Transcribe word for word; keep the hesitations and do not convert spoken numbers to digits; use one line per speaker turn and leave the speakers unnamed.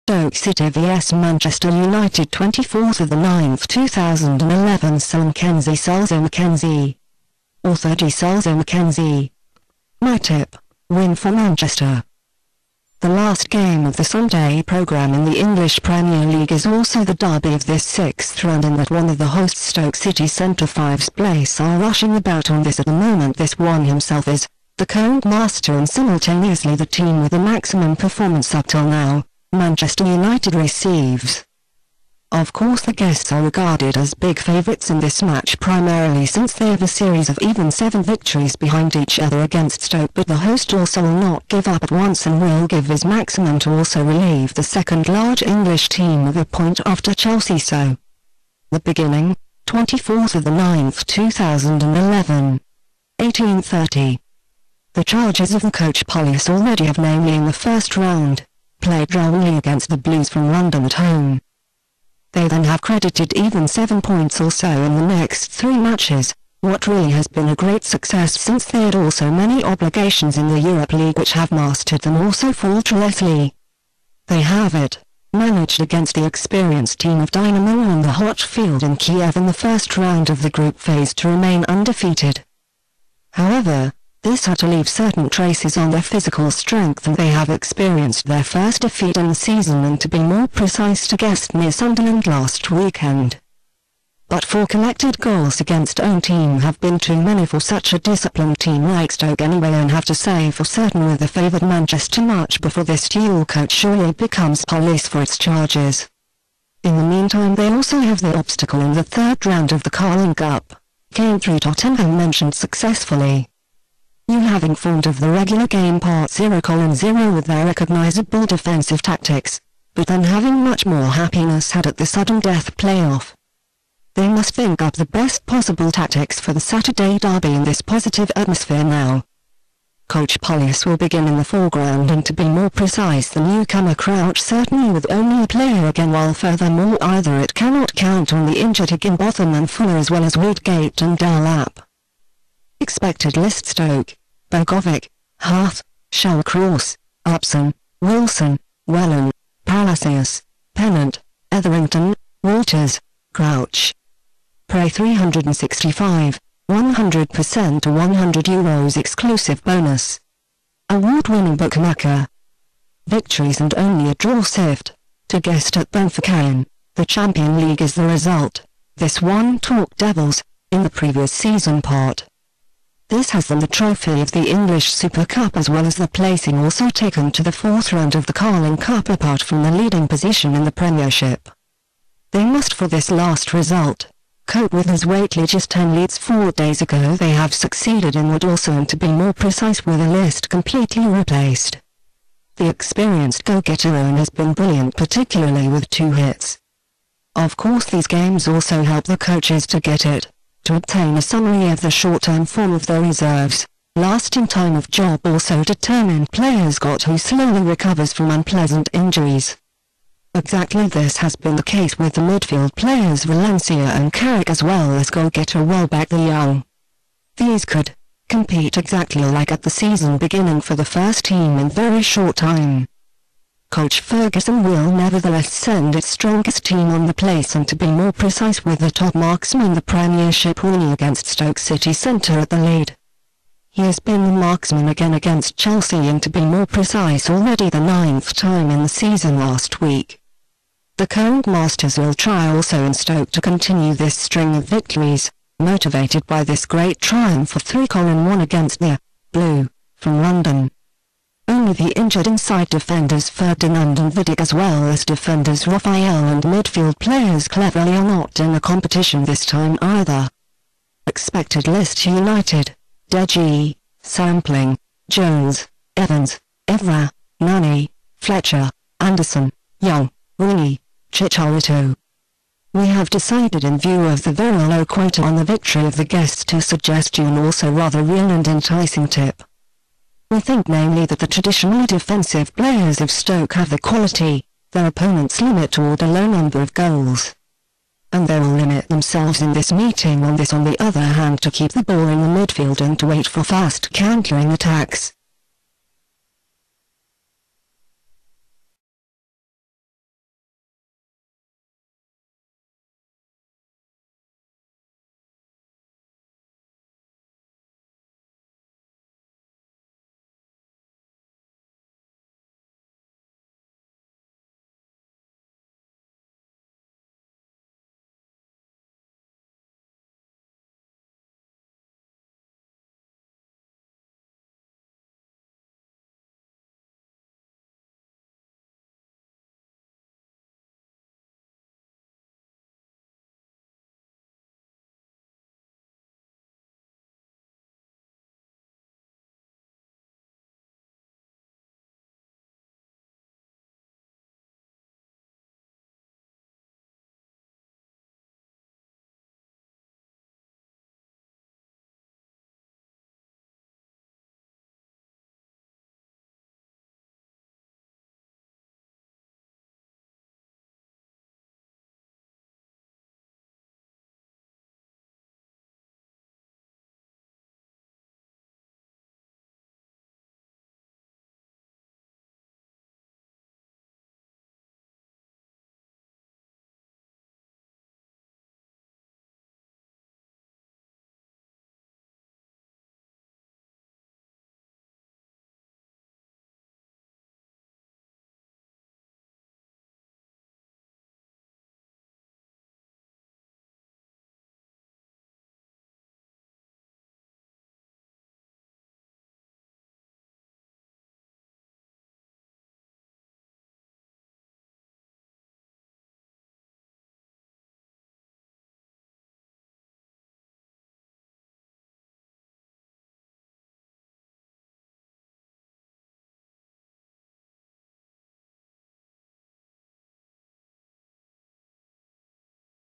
Stoke City versus Manchester United twenty-fourth of the ninth two thousand eleven SelMcKenzie Selzer-Mckenzie. Author D.Selzer-McKenzie. My tip: win for Manchester. The last game of the Sunday programme in the English Premier League is also the derby of this sixth round, in that one of the host Stoke City centre-fives Pulis are rushing about on this at the moment. This one himself is the current master and simultaneously the team with the maximum performance up till now. Manchester United receives. Of course, the guests are regarded as big favourites in this match, primarily since they have a series of even seven victories behind each other against Stoke, but the host also will not give up at once and will give his maximum to also relieve the second large English team of a point after Chelsea. So, the beginning, twenty-fourth of the ninth two thousand eleven, eighteen thirty. The charges of the coach Pulis already have, namely in the first round, played roundly against the Blues from London at home. They then have credited even seven points or so in the next three matches, what really has been a great success since they had also many obligations in the Europa League which have mastered them also faultlessly. They have it, managed against the experienced team of Dynamo on the hot field in Kiev in the first round of the group phase to remain undefeated. However, this had to leave certain traces on their physical strength, and they have experienced their first defeat in the season, and to be more precise, to guest near Sunderland last weekend. But four collected goals against own team have been too many for such a disciplined team like Stoke anyway, and have to say for certain with the favoured Manchester much before this duel coach surely becomes Pulis for its charges. In the meantime, they also have the obstacle in the third round of the Carling Cup, came through Tottenham mentioned successfully. You have informed of the regular game part zero colon zero with their recognizable defensive tactics, but then having much more happiness had at the sudden death playoff. They must think up the best possible tactics for the Saturday derby in this positive atmosphere now. Coach Pulis will begin in the foreground, and to be more precise, the newcomer crouch, certainly with only a player again, while furthermore either it cannot count on the injured Higginbotham and Fuller as well as Woodgate and Delap. Expected list: Stoke, Bogovic, Hart, Shawcross, Upson, Wilson, Whelan, Palacios, Pennant, Etherington, Walters, Crouch. Prey three hundred sixty-five, one hundred percent to one hundred euros exclusive bonus. Award-winning bookmaker. Victories and only a draw sift. To guest at Benfica. The Champion League is the result. This one Talk Devils, in the previous season part. This has them the trophy of the English Super Cup as well as the placing also taken to the fourth round of the Carling Cup, apart from the leading position in the Premiership. They must for this last result cope with as Waitley just ten leads four days ago. They have succeeded in would also, and to be more precise, with a list completely replaced. The experienced go-getter Owen has been brilliant, particularly with two hits. Of course, these games also help the coaches to get it. To obtain a summary of the short-term form of their reserves, lasting time of job also determined players got who slowly recovers from unpleasant injuries. Exactly this has been the case with the midfield players Valencia and Carrick, as well as goal-getter Welbeck the Young. These could compete exactly like at the season beginning for the first team in very short time. Coach Ferguson will nevertheless send its strongest team on the place, and to be more precise, with the top marksman the Premiership winning against Stoke City Centre at the lead. He has been the marksman again against Chelsea, and to be more precise already the ninth time in the season last week. The current masters will try also in Stoke to continue this string of victories, motivated by this great triumph of three colon one against the Blue from London. Only the injured inside defenders Ferdinand and Vidic, as well as defenders Raphael and midfield players Cleverly, are not in the competition this time either. Expected list: United, Deji, Sampling, Jones, Evans, Evra, Nani, Fletcher, Anderson, Young, Rooney, Chicharito. We have decided, in view of the very low quota on the victory of the guests, to suggest you an also rather real and enticing tip. We think namely that the traditionally defensive players of Stoke have the quality, their opponents limit toward a low number of goals. And they will limit themselves in this meeting on this, on the other hand, to keep the ball in the midfield and to wait for fast countering attacks.